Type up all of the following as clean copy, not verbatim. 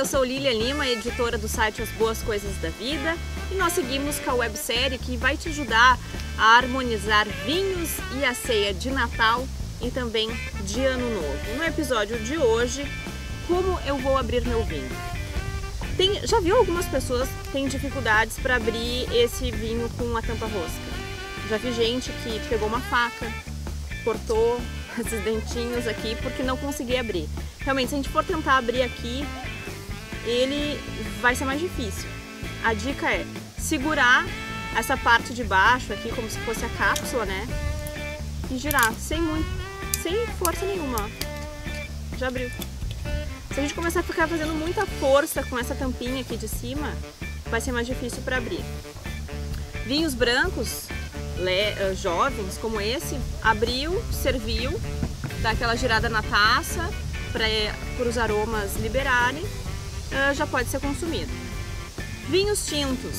eu sou Lilian Lima, editora do site As Boas Coisas da Vida, e nós seguimos com a websérie que vai te ajudar a harmonizar vinhos e a ceia de Natal e também de Ano Novo. No episódio de hoje, como eu vou abrir meu vinho? Já viu algumas pessoas que têm dificuldades para abrir esse vinho com a tampa rosca? Já vi gente que pegou uma faca, cortou esses dentinhos aqui porque não conseguia abrir. Realmente, se a gente for tentar abrir aqui, ele vai ser mais difícil. A dica é segurar essa parte de baixo aqui como se fosse a cápsula, né? E girar sem força nenhuma, ó. Já abriu. Se a gente começar a ficar fazendo muita força com essa tampinha aqui de cima, vai ser mais difícil para abrir. Vinhos brancos jovens como esse, abriu, serviu, dá aquela girada na taça para os aromas liberarem, já pode ser consumido. Vinhos tintos,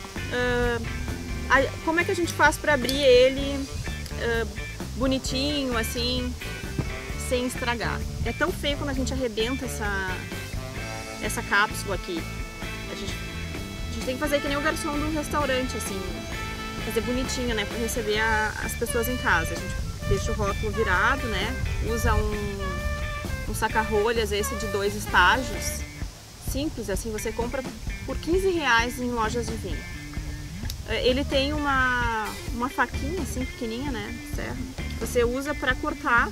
como é que a gente faz para abrir ele bonitinho assim, sem estragar? É tão feio quando a gente arrebenta essa cápsula aqui. A gente tem que fazer que nem o garçom do restaurante, assim, fazer bonitinho, né, para receber as pessoas em casa. A gente deixa o rótulo virado, né, usa um saca-rolhas esse de 2 estágios, simples, assim, você compra por R$15 em lojas de vinho. Ele tem uma faquinha assim pequenininha, né, serra, que você usa para cortar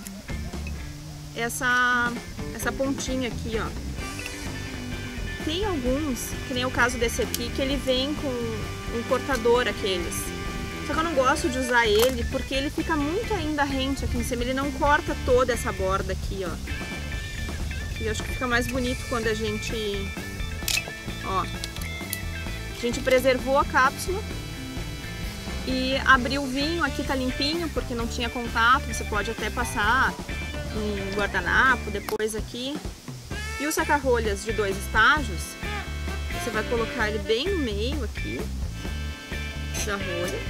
essa pontinha aqui, ó. Tem alguns, que nem o caso desse aqui, que ele vem com um cortador aqueles. Só que eu não gosto de usar ele porque ele fica muito ainda rente aqui em cima, ele não corta toda essa borda aqui, ó. E eu acho que fica mais bonito quando a gente, ó, a gente preservou a cápsula e abriu o vinho. Aqui tá limpinho porque não tinha contato, você pode até passar um guardanapo depois aqui. E o saca-rolhas de 2 estágios, você vai colocar ele bem no meio aqui da rolha.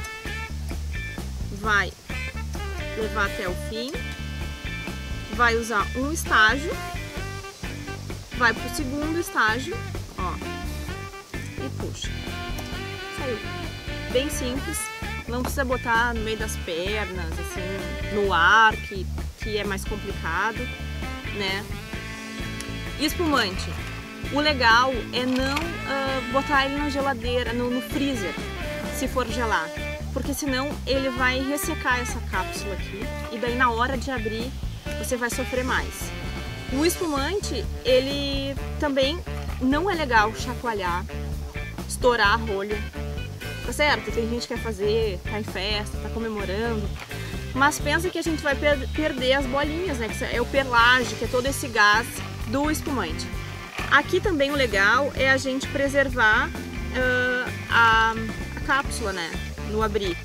Vai levar até o fim, vai usar um estágio, vai pro segundo estágio, ó, e puxa. Saiu. Bem simples, não precisa botar no meio das pernas, assim, no ar, que é mais complicado, né? Espumante. O legal é não botar ele na geladeira, no freezer, se for gelar, porque senão ele vai ressecar essa cápsula aqui e daí na hora de abrir você vai sofrer mais. O espumante, ele também não é legal chacoalhar, estourar a rolha, tá certo? Tem gente que quer fazer, tá em festa, tá comemorando, mas pensa que a gente vai perder as bolinhas, né? Que é o perlage, que é todo esse gás do espumante. Aqui também o legal é a gente preservar a cápsula, né, no abrir.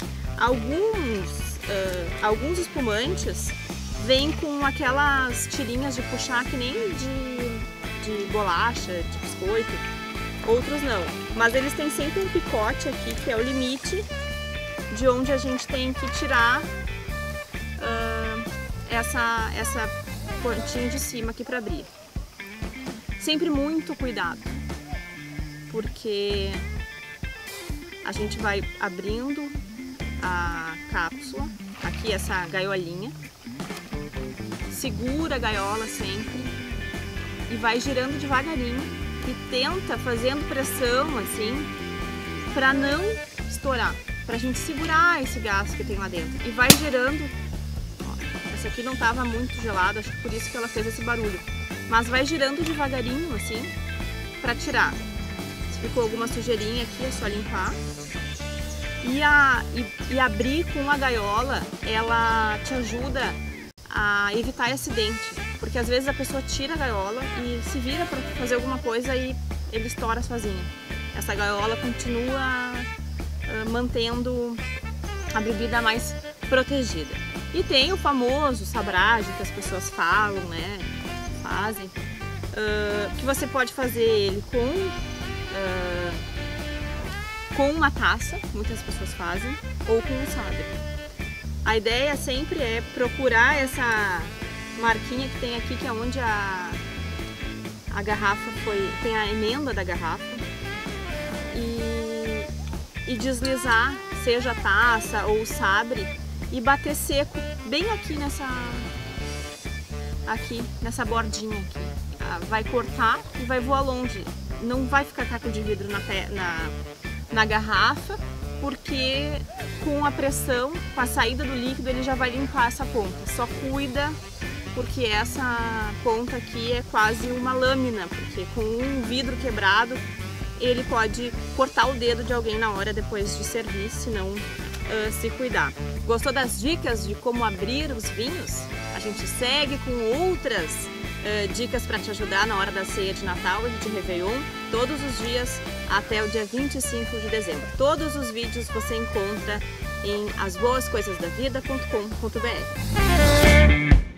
Alguns espumantes vêm com aquelas tirinhas de puxar que nem de bolacha, de biscoito. Outros não, mas eles têm sempre um picote aqui que é o limite de onde a gente tem que tirar essa pontinha de cima aqui para abrir. Sempre muito cuidado, porque a gente vai abrindo a cápsula, aqui essa gaiolinha, segura a gaiola sempre e vai girando devagarinho e tenta fazendo pressão assim para não estourar, para a gente segurar esse gás que tem lá dentro, e vai girando. Ó, essa aqui não estava muito gelada, acho que por isso que ela fez esse barulho, mas vai girando devagarinho assim para tirar. Se ficou alguma sujeirinha aqui, é só limpar. E abrir com a gaiola, ela te ajuda a evitar acidente, porque às vezes a pessoa tira a gaiola e se vira para fazer alguma coisa e ele estoura sozinho. Essa gaiola continua mantendo a bebida mais protegida. E tem o famoso sabragem que as pessoas falam, né? Fazem, que você pode fazer ele com uma taça, muitas pessoas fazem, ou com um sabre. A ideia sempre é procurar essa marquinha que tem aqui, que é onde a garrafa tem a emenda da garrafa e deslizar, seja a taça ou o sabre, e bater seco bem aqui nessa bordinha aqui. Vai cortar e vai voar longe. Não vai ficar caco de vidro na garrafa, porque com a pressão, com a saída do líquido, ele já vai limpar essa ponta. Só cuida, porque essa ponta aqui é quase uma lâmina, porque com um vidro quebrado ele pode cortar o dedo de alguém na hora depois de servir, se não se cuidar. Gostou das dicas de como abrir os vinhos? A gente segue com outras dicas para te ajudar na hora da ceia de Natal e de Réveillon, todos os dias até o dia 25 de dezembro. Todos os vídeos você encontra em asboascoisasdavida.com.br.